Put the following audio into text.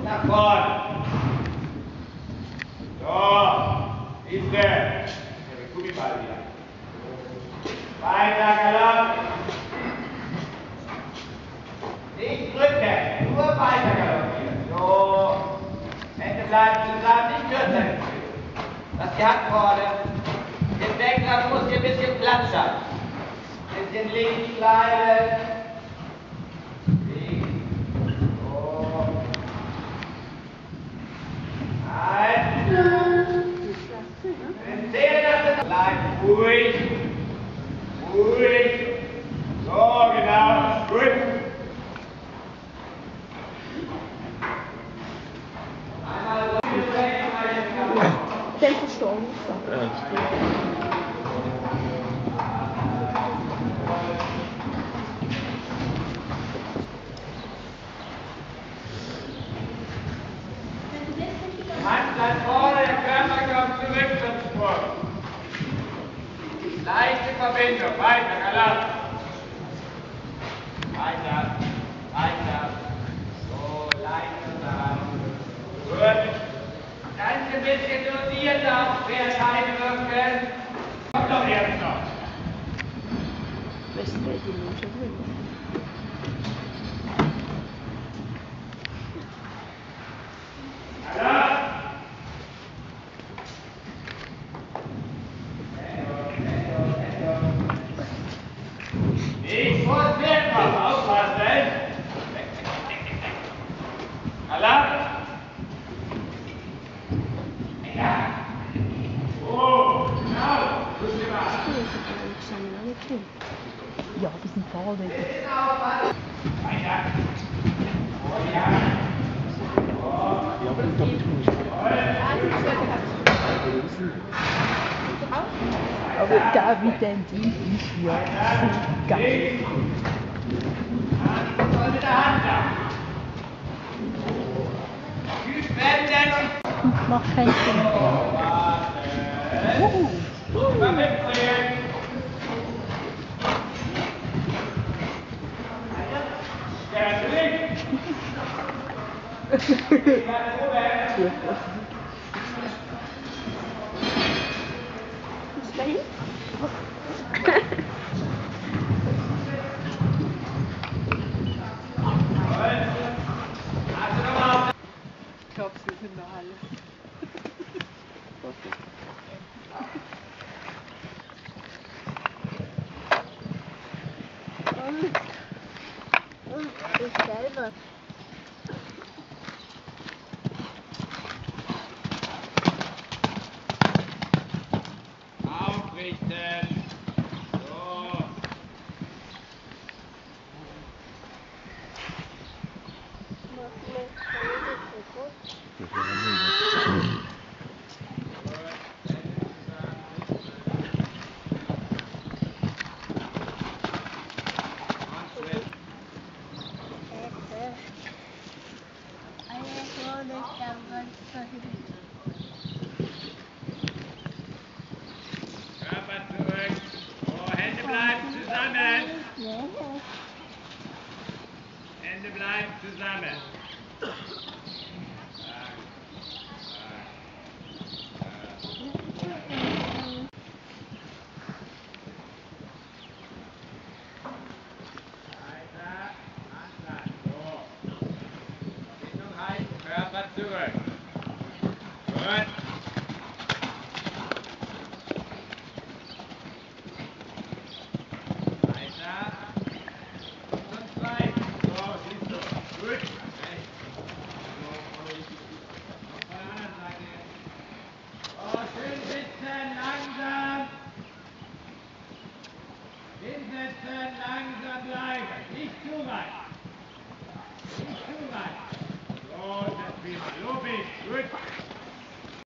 Nach vorn. So. Siehste. Der Gummiball wieder. Weiter Galopp. Nicht drücken. Nur weiter galoppieren. So. Hände bleiben zusammen. Nicht kürzer. Lass die Hand vorne. Den Lenkrad muss hier ein bisschen Platz haben. Ein bisschen links bleiben. Bleib ruhig. Ruhig. So, genau. Gut. Einmal ruhig. Tempo solo. Hand bleibt vorne, der Körper kommt zurück zum Sprung. Leichte Verbindung, weiter, Galopp. Weiter, weiter. So, langsam. Gut. Ganz ein bisschen dosiert aufs Pferd einwirken. Kommt doch jetzt noch. Questo è di luce qui. Nicht vor das Pferd kommen, aufpassen. Alarm. Ja. Oh, genau. Gut gemacht. Ja, die sind vorne. Weiter. Oh ja. Ja, aber das ist nicht. Aber da wie denn die ist ja geil. Voll mit der Hand da. Tschüss, wenden und Mach keinen Sinn. mal mitdrehen. Ja, natürlich. Ist dahin? Ich glaube, sie sind noch alle. Und ich selber. Aufrichten. So. Körper zurück. So, Hände bleiben zusammen. Hände bleiben zusammen. Weiter, Anlass. So. Verbindung halten, Körper zurück.